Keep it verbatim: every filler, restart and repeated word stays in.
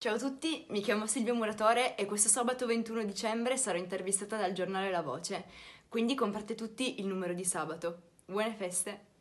Ciao a tutti, mi chiamo Silvia Muratore e questo sabato ventuno dicembre sarò intervistata dal giornale La Voce, quindi comprate tutti il numero di sabato. Buone feste!